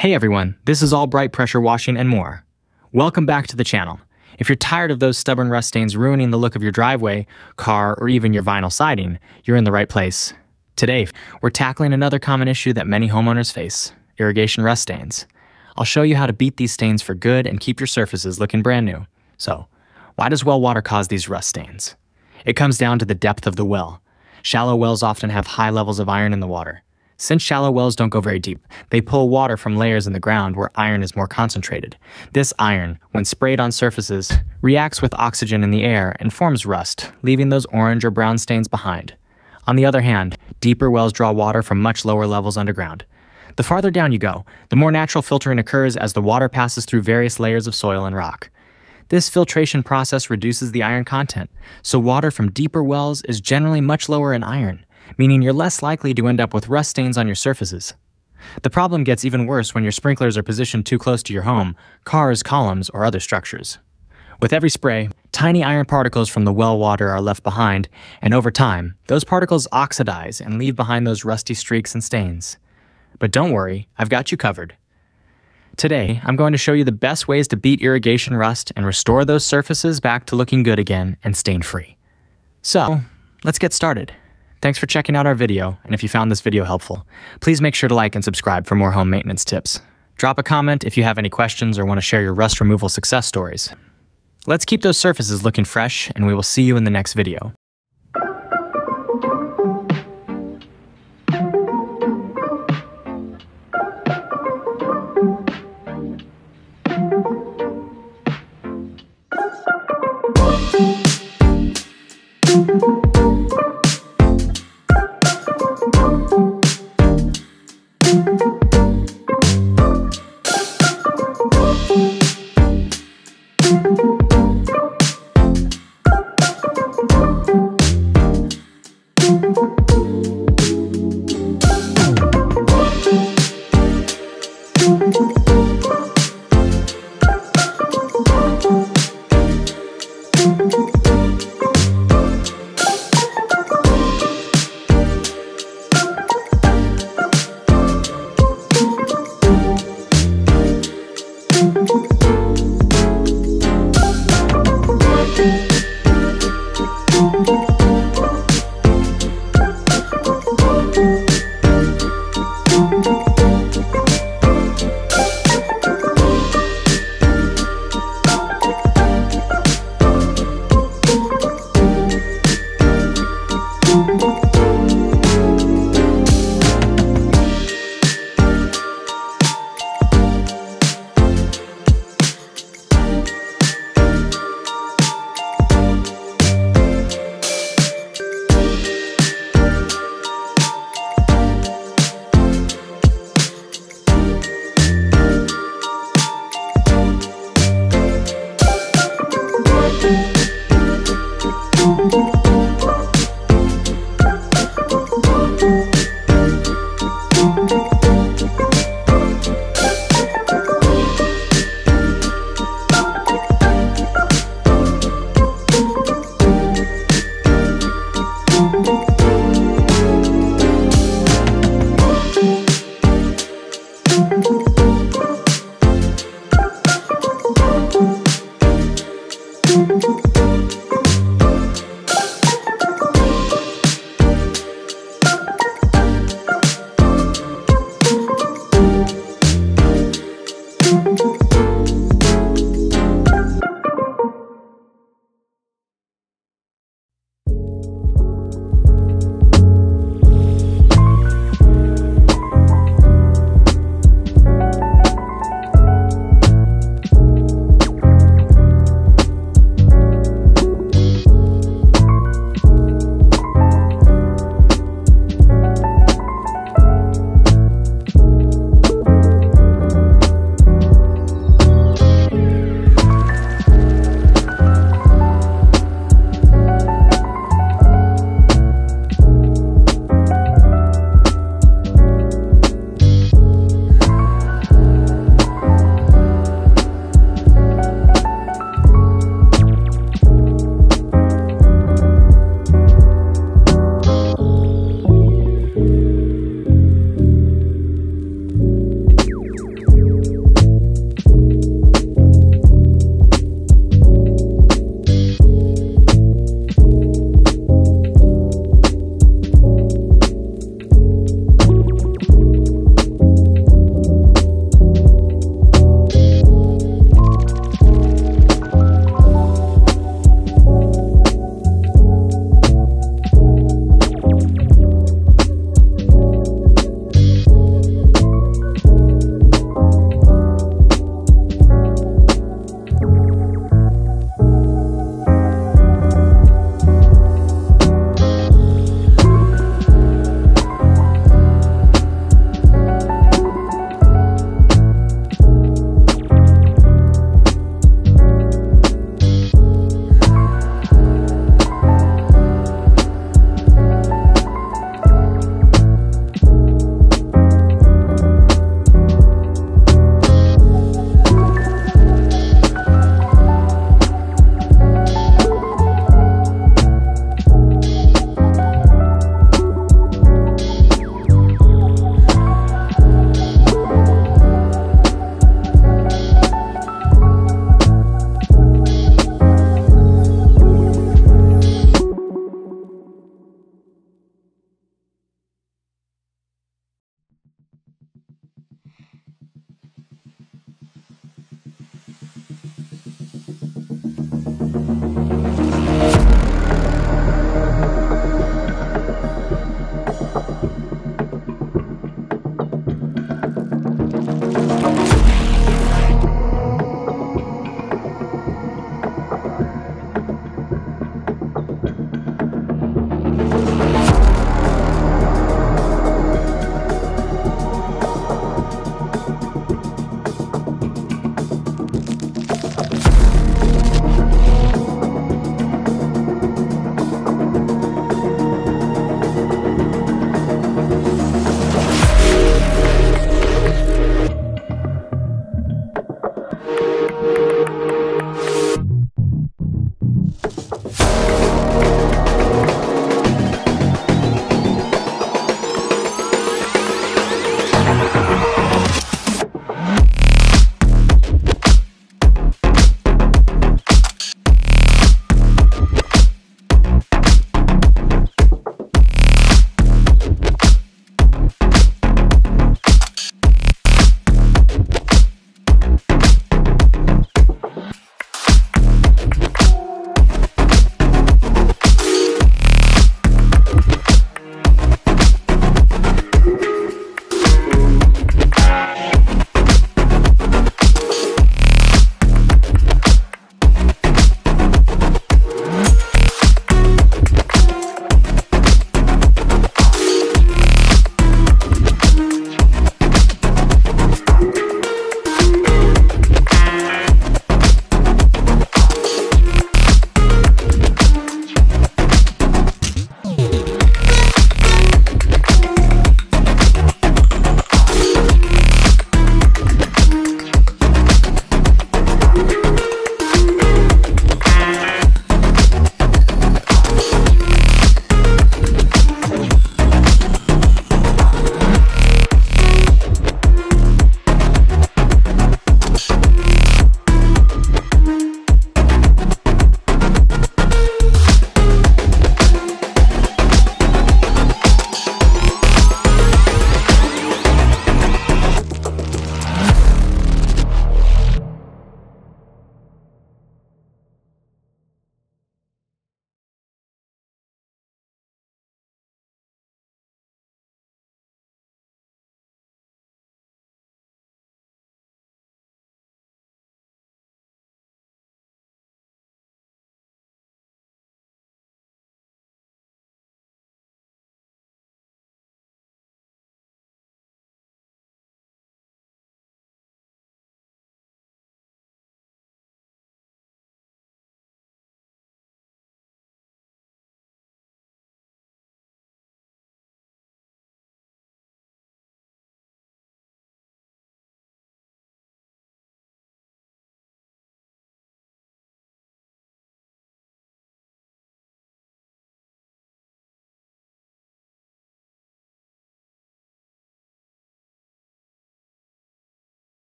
Hey everyone, this is Albright Pressure Washing and more. Welcome back to the channel. If you're tired of those stubborn rust stains ruining the look of your driveway, car, or even your vinyl siding, you're in the right place. Today, we're tackling another common issue that many homeowners face, irrigation rust stains. I'll show you how to beat these stains for good and keep your surfaces looking brand new. So, why does well water cause these rust stains? It comes down to the depth of the well. Shallow wells often have high levels of iron in the water. Since shallow wells don't go very deep, they pull water from layers in the ground where iron is more concentrated. This iron, when sprayed on surfaces, reacts with oxygen in the air and forms rust, leaving those orange or brown stains behind. On the other hand, deeper wells draw water from much lower levels underground. The farther down you go, the more natural filtering occurs as the water passes through various layers of soil and rock. This filtration process reduces the iron content, so water from deeper wells is generally much lower in iron, meaning you're less likely to end up with rust stains on your surfaces. The problem gets even worse when your sprinklers are positioned too close to your home, cars, columns, or other structures. With every spray, tiny iron particles from the well water are left behind, and over time, those particles oxidize and leave behind those rusty streaks and stains. But don't worry, I've got you covered. Today, I'm going to show you the best ways to beat irrigation rust and restore those surfaces back to looking good again and stain-free. So, let's get started. Thanks for checking out our video, and if you found this video helpful, please make sure to like and subscribe for more home maintenance tips. Drop a comment if you have any questions or want to share your rust removal success stories. Let's keep those surfaces looking fresh, and we will see you in the next video. Thank you.